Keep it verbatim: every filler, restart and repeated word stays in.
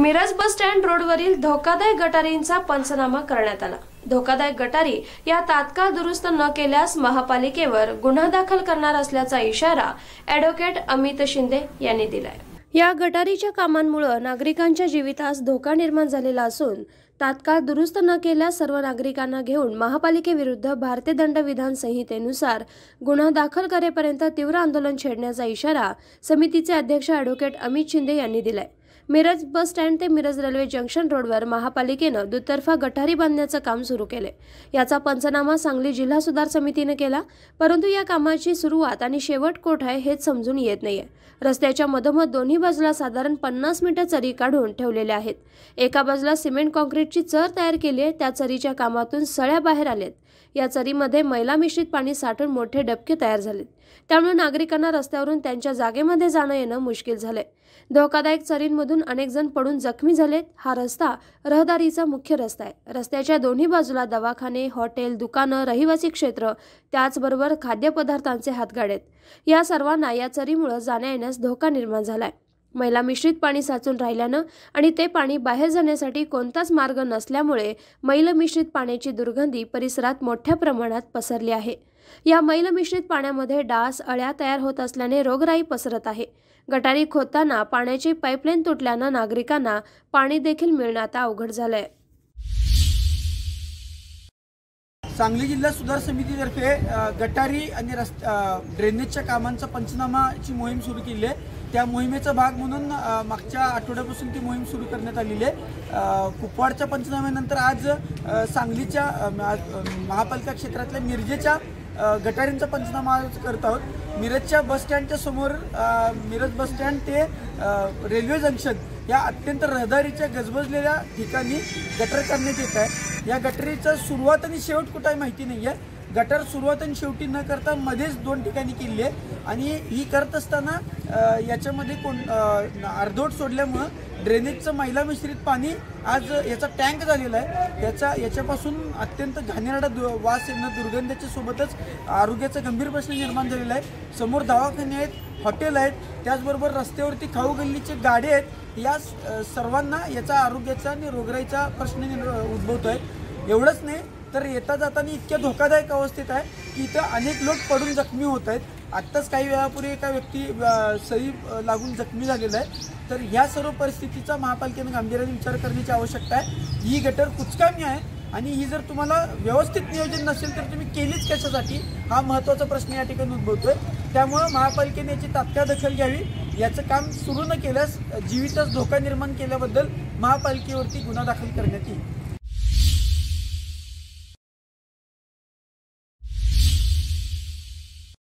Miraj bus stand रोडवरील धोकादायक गटारींचा पंचनामा करण्यात आला। धोकादायक गटारी या तात्काळ दुरुस्त न केल्यास महापालिकेवर गुन्हा दाखल करणार असल्याचा इशारा ॲडव्होकेट अमित शिंदे यांनी दिलाय। या गटारीच्या कामांमुळे नागरिकांच्या जीवितास धोका निर्माण झालेला असून तात्काळ दुरुस्त न केल्यास सर्व नागरिकांना घेऊन महापालिकेविरुद्ध भारतीय दंडविधान संहितेनुसार गुन्हा दाखल करेपर्यंत तीव्र आंदोलन छेडण्याचा इशारा समितीचे अध्यक्ष ॲडव्होकेट अमित शिंदे यांनी दिलाय। मिरज बस स्टँड ते मिरज रेल्वे जंक्शन रोडवर महापालिकेनं दुतर्फा गटारी बांधण्याचं काम सुरू केले। याचा पंचनामा सांगली जिल्हा सुधार समितीने केला, परंतु या कामाची सुरुवात आणि शेवट कोठ आहे हेच समजून येत नाहीये। रस्त्याच्या मधोमध दोन्ही बाजूला साधारण पन्नास मीटर चरी काढून ठेवलेल्या आहेत। एका बाजूला सिमेंट कॉन्क्रीटची चर तयार केली आहे, त्या चरीच्या कामातून सळ्या बाहेर आलेत। या चरीमध्ये मैला मिश्रित पाणी साठून मोठे डबके तयार झालेत, त्यामुळे नागरिकांना रस्त्यावरून त्यांच्या जागेमध्ये जाणं येणं मुश्किल झालंय। धोकादायक चरींमधून अनेक जण पडून जखमी झालेत। हा रस्ता रहदारीचा मुख्य रस्ता आहे। रस्त्याच्या दोन्ही बाजूला दवाखाने, हॉटेल, दुकानं, रहिवासी क्षेत्र, त्याचबरोबर खाद्यपदार्थांचे हातगाडे आहेत। या सर्वांना या चरीमुळे जाण्या येण्यास धोका निर्माण झालाय। मैला मिश्रित पाणी साचून राहिल्यानं आणि ते पाणी बाहेर जाण्यासाठी कोणताच मार्ग नसल्यामुळे मैल मिश्रित पाण्याची दुर्गंधी परिसरात मोठ्या प्रमाणात पसरली आहे। या मैल मिश्रित पाण्यामध्ये डास, अळ्या तयार होत असल्याने रोगराई पसरत आहे। गटारी खोदताना पाण्याची पाईपलाईन तुटल्यानं नागरिकांना पाणी देखील मिळणं आता अवघड झालंय। सांगली जिल्हा सुधार समितीतर्फे गटारी आणि रस्ता ड्रेनेजच्या कामांचा पंचनामाची मोहीम सुरू केली आहे। त्या मोहिमेचा भाग म्हणून मागच्या आठवड्यापासून ती मोहीम सुरू करण्यात आलेली आहे। कुपवाडच्या पंचनाम्यानंतर आज सांगलीच्या महापालिका क्षेत्रातल्या मिरजेच्या गटारींचा पंचनामा करत आहोत। मिरजच्या बस स्टँडच्या समोर मिरज बस स्टँड ते रेल्वे जंक्शन या अत्यंत रहदारीच्या गजबजलेल्या ठिकाणी गटर करण्यात येत आहे। या गटरीचा सुरुवात आणि शेवट कुठे माहिती नाही आहे। गटर सुरुवात आणि शेवटी न करता मध्येच दोन ठिकाणी केली आहे आणि ही करत असताना याच्यामध्ये कोण अर्धवट सोडल्यामुळं ड्रेनेजचं मैला मिश्रित पाणी आज याचा टँक झालेला आहे। याचा याच्यापासून अत्यंत घाणेरडा वास येणं, दुर्गंधाच्या सोबतच आरोग्याचा गंभीर प्रश्न निर्माण झालेला आहे। समोर दवाखाने आहेत, हॉटेल आहेत, त्याचबरोबर रस्त्यावरती खाऊ गल्लीचे गाडे आहेत। या सर्वांना याचा आरोग्याचा आणि रोगराईचा प्रश्न उद्भवतो आहे। एवढंच नाही तर येता जाताना इतक्या धोकादायक अवस्थेत आहे की इथं अनेक लोक पडून जखमी होत आहेत। आत्ताच काही वेळापूर्वी एका व्यक्ती सळी लागून जखमी झालेला आहे। तर ह्या सर्व परिस्थितीचा महापालिकेने गांभीर्याने विचार करण्याची आवश्यकता आहे। ही गटर कुचकामी आहे आणि ही जर तुम्हाला व्यवस्थित नियोजन नसेल तर तुम्ही केलीच कशासाठी, हा महत्त्वाचा प्रश्न या ठिकाणी उद्भवतोय। त्यामुळे महापालिकेने याची तात्काळ दखल घ्यावी। याचं काम सुरू न केल्यास जीवितास धोका निर्माण केल्याबद्दल महापालिकेवरती गुन्हा दाखल करण्यात येईल।